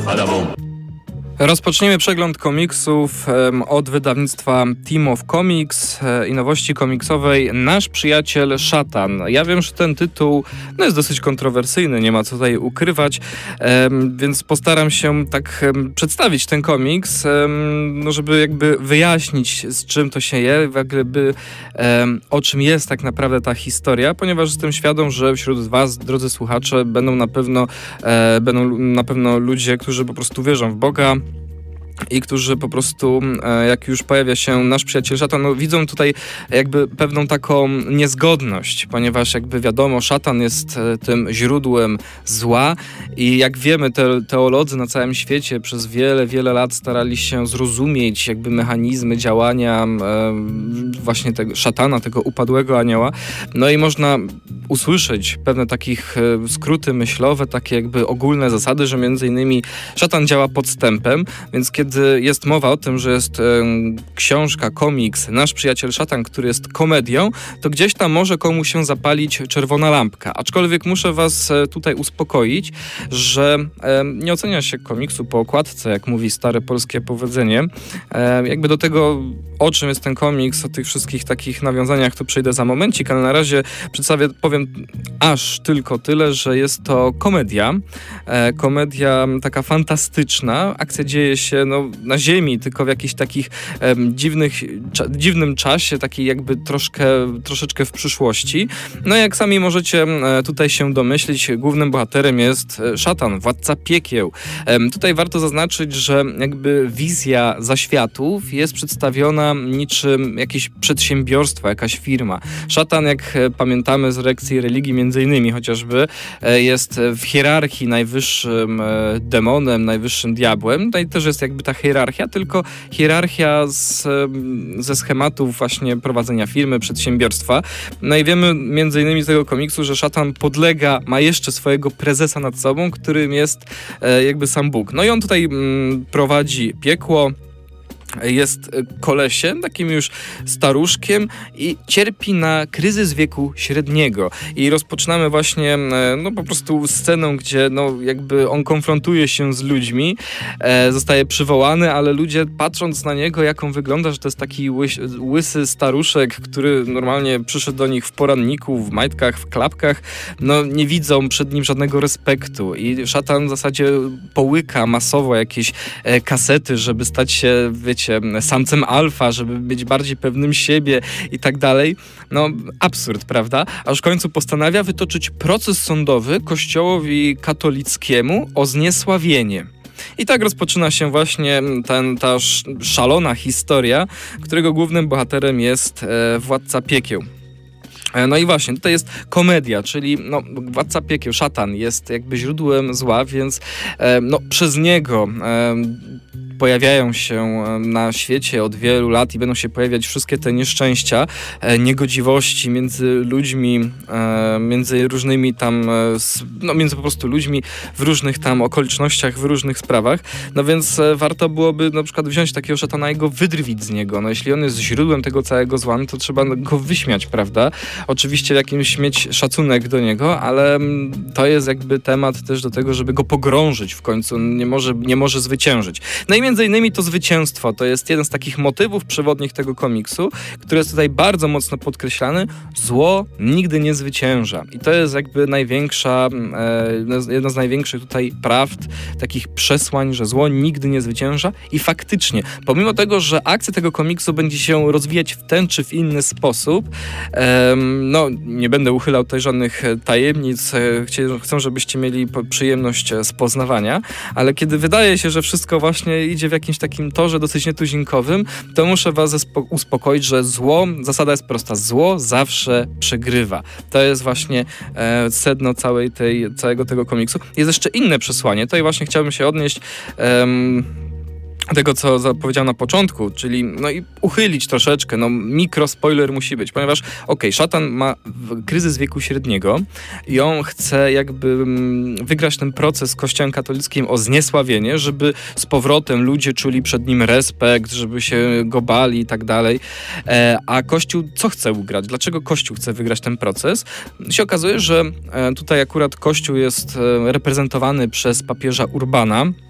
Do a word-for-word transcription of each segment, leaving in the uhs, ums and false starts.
Rozpoczniemy przegląd komiksów um, od wydawnictwa Team of Comics e, i nowości komiksowej Nasz Przyjaciel Szatan. Ja wiem, że ten tytuł no, jest dosyć kontrowersyjny, nie ma co tutaj ukrywać, e, więc postaram się tak e, przedstawić ten komiks, e, no, żeby jakby wyjaśnić, z czym to się je, jakby e, o czym jest tak naprawdę ta historia, ponieważ jestem świadom, że wśród was, drodzy słuchacze, będą na pewno, e, będą na pewno ludzie, którzy po prostu wierzą w Boga, i którzy po prostu, jak już pojawia się Nasz Przyjaciel Szatan, no widzą tutaj jakby pewną taką niezgodność, ponieważ jakby wiadomo, szatan jest tym źródłem zła i jak wiemy, te teolodzy na całym świecie przez wiele, wiele lat starali się zrozumieć jakby mechanizmy działania e, właśnie tego szatana, tego upadłego anioła. No i można usłyszeć pewne takich e, skróty myślowe, takie jakby ogólne zasady, że między innymi szatan działa podstępem, więc kiedy Kiedy jest mowa o tym, że jest e, książka, komiks Nasz Przyjaciel Szatan, który jest komedią, to gdzieś tam może komuś się zapalić czerwona lampka. Aczkolwiek muszę was e, tutaj uspokoić, że e, nie ocenia się komiksu po okładce, jak mówi stare polskie powiedzenie. E, jakby do tego, o czym jest ten komiks, o tych wszystkich takich nawiązaniach, to przejdę za momencik, ale na razie przedstawię, powiem aż tylko tyle, że jest to komedia. E, komedia taka fantastyczna. Akcja dzieje się no, na ziemi, tylko w jakichś takich um, dziwnych, cza, dziwnym czasie, takiej jakby troszkę, troszeczkę w przyszłości. No jak sami możecie e, tutaj się domyślić, głównym bohaterem jest e, szatan, władca piekieł. E, tutaj warto zaznaczyć, że jakby wizja zaświatów jest przedstawiona niczym jakieś przedsiębiorstwo, jakaś firma. Szatan, jak e, pamiętamy z lekcji religii między innymi chociażby, e, jest w hierarchii najwyższym e, demonem, najwyższym diabłem. Tutaj też jest jakby ta hierarchia, tylko hierarchia z, ze schematów właśnie prowadzenia firmy, przedsiębiorstwa. No i wiemy między innymi z tego komiksu, że szatan podlega, ma jeszcze swojego prezesa nad sobą, którym jest e, jakby sam Bóg. No i on tutaj mm, prowadzi piekło, jest kolesiem, takim już staruszkiem i cierpi na kryzys wieku średniego. I rozpoczynamy właśnie no po prostu scenę, gdzie no jakby on konfrontuje się z ludźmi, e, zostaje przywołany, ale ludzie patrząc na niego, jak on wygląda, że to jest taki łys, łysy staruszek, który normalnie przyszedł do nich w poranniku, w majtkach, w klapkach, no nie widzą przed nim żadnego respektu i szatan w zasadzie połyka masowo jakieś e, kasety, żeby stać się, wiecie, samcem alfa, żeby być bardziej pewnym siebie i tak dalej. No, absurd, prawda? Aż w końcu postanawia wytoczyć proces sądowy Kościołowi katolickiemu o zniesławienie. I tak rozpoczyna się właśnie ten, ta szalona historia, którego głównym bohaterem jest e, władca piekieł. No i właśnie, tutaj jest komedia, czyli no, władca piekieł, szatan jest jakby źródłem zła, więc e, no, przez niego e, pojawiają się na świecie od wielu lat i będą się pojawiać wszystkie te nieszczęścia, e, niegodziwości między ludźmi, e, między różnymi tam, e, no między po prostu ludźmi w różnych tam okolicznościach, w różnych sprawach. No więc e, warto byłoby na przykład wziąć takiego szatana i go wydrwić z niego. No jeśli on jest źródłem tego całego zła, no to trzeba go wyśmiać, prawda? Oczywiście jakimś mieć szacunek do niego, ale to jest jakby temat też do tego, żeby go pogrążyć w końcu. On nie może, nie może zwyciężyć. No i między innymi to zwycięstwo to jest jeden z takich motywów przewodnich tego komiksu, który jest tutaj bardzo mocno podkreślany. Zło nigdy nie zwycięża. I to jest jakby największa, e, jedno z największych tutaj prawd, takich przesłań, że zło nigdy nie zwycięża. I faktycznie, pomimo tego, że akcja tego komiksu będzie się rozwijać w ten czy w inny sposób, e, no nie będę uchylał tutaj żadnych tajemnic, e, chcę, żebyście mieli przyjemność z poznawania, ale kiedy wydaje się, że wszystko właśnie idzie w jakimś takim torze dosyć nietuzinkowym, to muszę was uspokoić, że zło, zasada jest prosta, zło zawsze przegrywa. To jest właśnie e, sedno całej tej, całego tego komiksu. Jest jeszcze inne przesłanie, tutaj właśnie chciałbym się odnieść em, tego, co zapowiedziałem na początku, czyli no i uchylić troszeczkę, no mikro spoiler musi być, ponieważ okej, okay, szatan ma kryzys wieku średniego i on chce jakby wygrać ten proces z Kościołem katolickim o zniesławienie, żeby z powrotem ludzie czuli przed nim respekt, żeby się go bali i tak dalej, e, a Kościół co chce ugrać? Dlaczego Kościół chce wygrać ten proces? Się okazuje, że e, tutaj akurat Kościół jest e, reprezentowany przez papieża Urbana,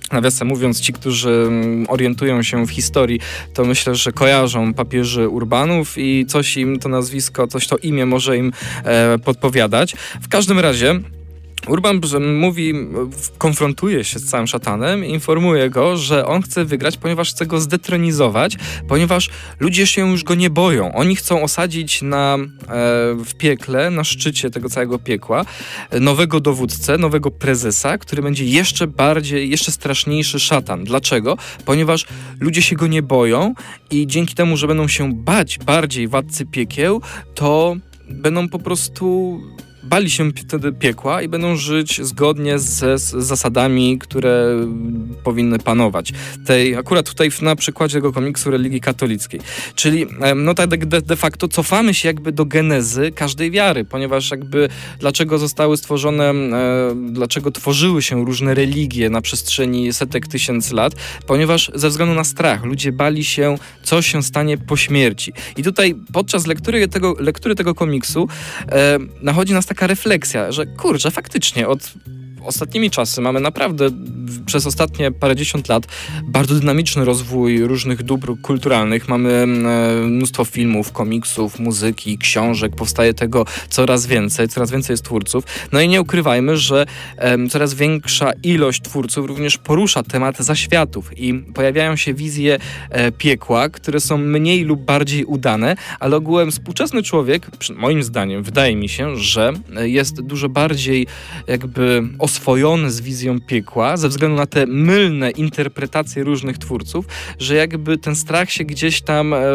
Nawiasem mówiąc, ci, którzy orientują się w historii, to myślę, że kojarzą papieży Urbanów i coś im to nazwisko, coś to imię może im e, podpowiadać. W każdym razie Urban mówi, konfrontuje się z całym szatanem i informuje go, że on chce wygrać, ponieważ chce go zdetronizować, ponieważ ludzie się już go nie boją. Oni chcą osadzić na, e, w piekle, na szczycie tego całego piekła, nowego dowódcę, nowego prezesa, który będzie jeszcze bardziej, jeszcze straszniejszy szatan. Dlaczego? Ponieważ ludzie się go nie boją i dzięki temu, że będą się bać bardziej władcy piekieł, to będą po prostu... bali się wtedy piekła i będą żyć zgodnie ze z zasadami, które powinny panować. Tej, akurat tutaj na przykładzie tego komiksu religii katolickiej. Czyli no tak de, de facto cofamy się jakby do genezy każdej wiary, ponieważ jakby dlaczego zostały stworzone, e, dlaczego tworzyły się różne religie na przestrzeni setek tysięcy lat, ponieważ ze względu na strach ludzie bali się, co się stanie po śmierci. I tutaj podczas lektury tego, lektury tego komiksu e, nachodzi nas taka refleksja, że kurczę, faktycznie od ostatnimi czasy mamy naprawdę przez ostatnie parędziesiąt lat bardzo dynamiczny rozwój różnych dóbr kulturalnych. Mamy e, mnóstwo filmów, komiksów, muzyki, książek. Powstaje tego coraz więcej, coraz więcej jest twórców. No i nie ukrywajmy, że e, coraz większa ilość twórców również porusza temat zaświatów i pojawiają się wizje e, piekła, które są mniej lub bardziej udane, ale ogółem współczesny człowiek, moim zdaniem, wydaje mi się, że jest dużo bardziej jakby oswojony z wizją piekła, ze względu na te mylne interpretacje różnych twórców, że jakby ten strach się gdzieś tam e,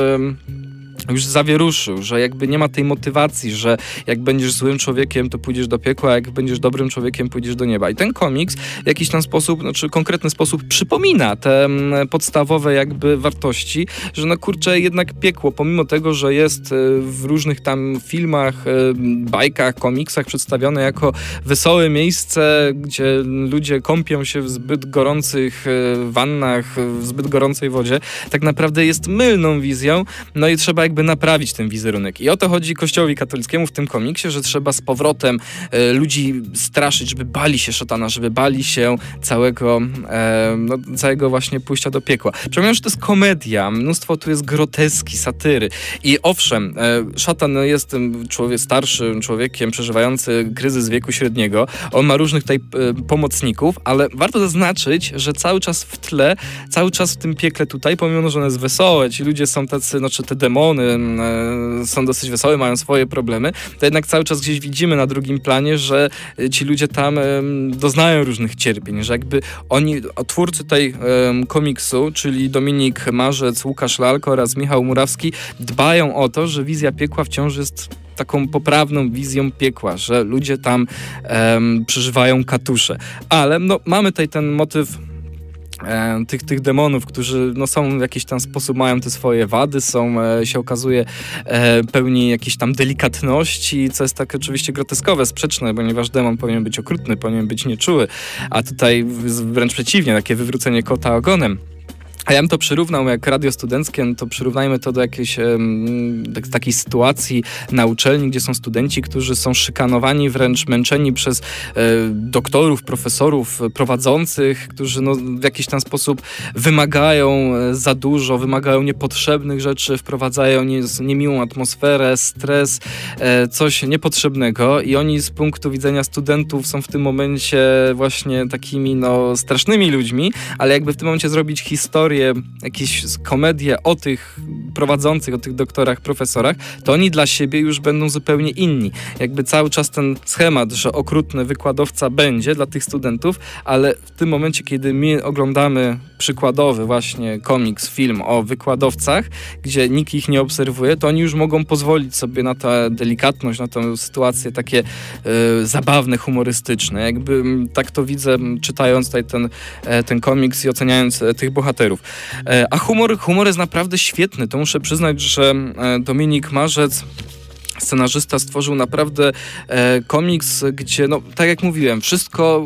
już zawieruszył, że jakby nie ma tej motywacji, że jak będziesz złym człowiekiem, to pójdziesz do piekła, a jak będziesz dobrym człowiekiem, pójdziesz do nieba. I ten komiks w jakiś tam sposób, znaczy konkretny sposób przypomina te podstawowe jakby wartości, że no kurczę, jednak piekło, pomimo tego, że jest w różnych tam filmach, bajkach, komiksach przedstawione jako wesołe miejsce, gdzie ludzie kąpią się w zbyt gorących wannach, w zbyt gorącej wodzie, tak naprawdę jest mylną wizją, no i trzeba jakby naprawić ten wizerunek. I o to chodzi Kościołowi katolickiemu w tym komiksie, że trzeba z powrotem e, ludzi straszyć, żeby bali się szatana, żeby bali się całego, e, no, całego właśnie pójścia do piekła. Przypominam, że to jest komedia, mnóstwo tu jest groteski, satyry. I owszem, e, szatan jest tym człowiek, starszym człowiekiem przeżywający kryzys wieku średniego. On ma różnych tutaj e, pomocników, ale warto zaznaczyć, że cały czas w tle, cały czas w tym piekle tutaj, pomimo, że ono jest wesołe, ci ludzie są tacy, znaczy te demony e, są dosyć wesołe, mają swoje problemy, to jednak cały czas gdzieś widzimy na drugim planie, że ci ludzie tam e, doznają różnych cierpień, że jakby oni, twórcy tej e, komiksu, czyli Dominik Marzec, Łukasz Lalko oraz Michał Murawski, dbają o to, że wizja piekła wciąż jest taką poprawną wizją piekła, że ludzie tam e, przeżywają katusze. Ale no, mamy tutaj ten motyw E, tych, tych demonów, którzy no, są w jakiś tam sposób, mają te swoje wady, są, e, się okazuje, e, pełni jakiejś tam delikatności, co jest tak oczywiście groteskowe, sprzeczne, ponieważ demon powinien być okrutny, powinien być nieczuły, a tutaj wręcz przeciwnie, takie wywrócenie kota ogonem. A ja bym to przyrównał, jak radio studenckie, no to przyrównajmy to do jakiejś um, tak, takiej sytuacji na uczelni, gdzie są studenci, którzy są szykanowani, wręcz męczeni przez e, doktorów, profesorów, prowadzących, którzy no, w jakiś tam sposób wymagają za dużo, wymagają niepotrzebnych rzeczy, wprowadzają nie, niemiłą atmosferę, stres, e, coś niepotrzebnego i oni z punktu widzenia studentów są w tym momencie właśnie takimi no, strasznymi ludźmi, ale jakby w tym momencie zrobić historię, jakieś komedie o tych prowadzących, o tych doktorach, profesorach, to oni dla siebie już będą zupełnie inni. Jakby cały czas ten schemat, że okrutny wykładowca będzie dla tych studentów, ale w tym momencie, kiedy my oglądamy przykładowy właśnie komiks, film o wykładowcach, gdzie nikt ich nie obserwuje, to oni już mogą pozwolić sobie na tę delikatność, na tę sytuację takie y, zabawne, humorystyczne. Jakby tak to widzę, czytając tutaj ten, ten komiks i oceniając tych bohaterów. A humor, humor jest naprawdę świetny. To muszę przyznać, że Dominik Marzec, scenarzysta, stworzył naprawdę komiks, gdzie, no, tak jak mówiłem, wszystko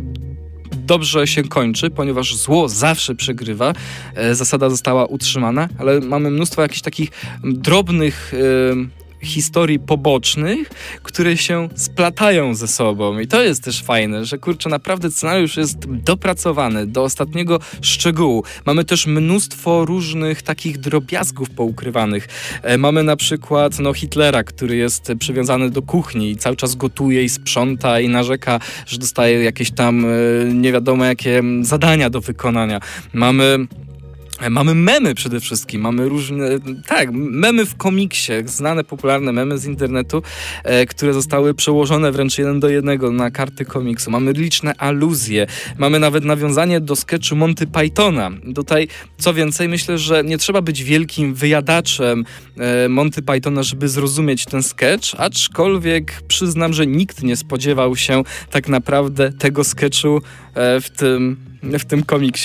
dobrze się kończy, ponieważ zło zawsze przegrywa. Zasada została utrzymana, ale mamy mnóstwo jakichś takich drobnych historii pobocznych, które się splatają ze sobą. I to jest też fajne, że kurczę, naprawdę scenariusz jest dopracowany do ostatniego szczegółu. Mamy też mnóstwo różnych takich drobiazgów poukrywanych. E, mamy na przykład no, Hitlera, który jest przywiązany do kuchni i cały czas gotuje i sprząta i narzeka, że dostaje jakieś tam e, nie wiadomo jakie zadania do wykonania. Mamy Mamy memy przede wszystkim, mamy różne, tak, memy w komiksie, znane, popularne memy z internetu, e, które zostały przełożone wręcz jeden do jednego na karty komiksu. Mamy liczne aluzje, mamy nawet nawiązanie do sketchu Monty Pythona. Tutaj, co więcej, myślę, że nie trzeba być wielkim wyjadaczem e, Monty Pythona, żeby zrozumieć ten sketch, aczkolwiek przyznam, że nikt nie spodziewał się tak naprawdę tego sketchu e, w tym, w tym komiksie.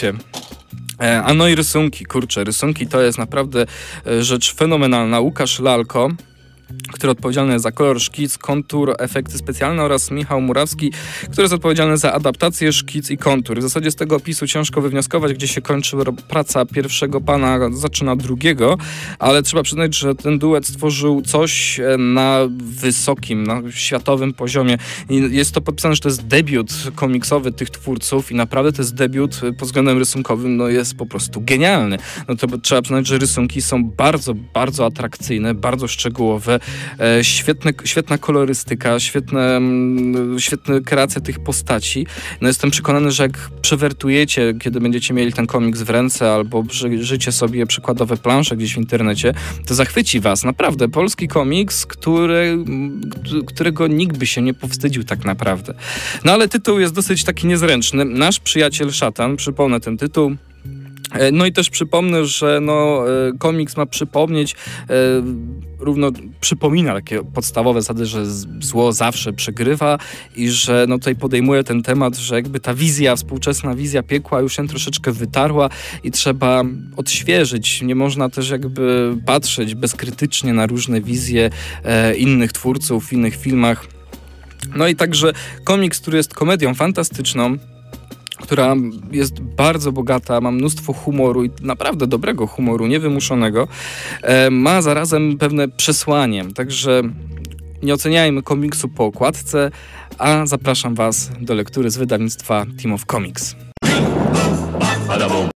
A no i rysunki, kurczę, rysunki to jest naprawdę rzecz fenomenalna. Łukasz Lalko, który odpowiedzialny jest za kolor, szkic, kontur, efekty specjalne, oraz Michał Murawski, który jest odpowiedzialny za adaptację, szkic i kontur. W zasadzie z tego opisu ciężko wywnioskować, gdzie się kończy praca pierwszego pana, zaczyna drugiego, ale trzeba przyznać, że ten duet stworzył coś na wysokim, na światowym poziomie. I jest to podpisane, że to jest debiut komiksowy tych twórców i naprawdę to jest debiut pod względem rysunkowym, no jest po prostu genialny. No to trzeba przyznać, że rysunki są bardzo, bardzo atrakcyjne, bardzo szczegółowe. E, świetne, świetna kolorystyka, świetne, świetna kreacja tych postaci. No jestem przekonany, że jak przewertujecie, kiedy będziecie mieli ten komiks w ręce albo życie sobie przykładowe plansze gdzieś w internecie, to zachwyci was. Naprawdę, polski komiks, który, którego nikt by się nie powstydził tak naprawdę. No ale tytuł jest dosyć taki niezręczny. Nasz przyjaciel szatan, przypomnę ten tytuł. No i też przypomnę, że no, komiks ma przypomnieć, e, równo przypomina takie podstawowe zasady, że zło zawsze przegrywa i że no, tutaj podejmuje ten temat, że jakby ta wizja, współczesna wizja piekła już się troszeczkę wytarła i trzeba odświeżyć. Nie można też jakby patrzeć bezkrytycznie na różne wizje e, innych twórców w innych filmach. No i także komiks, który jest komedią fantastyczną, która jest bardzo bogata, ma mnóstwo humoru i naprawdę dobrego humoru, niewymuszonego, e, ma zarazem pewne przesłanie, także nie oceniajmy komiksu po okładce, a zapraszam was do lektury z wydawnictwa Team of Comics.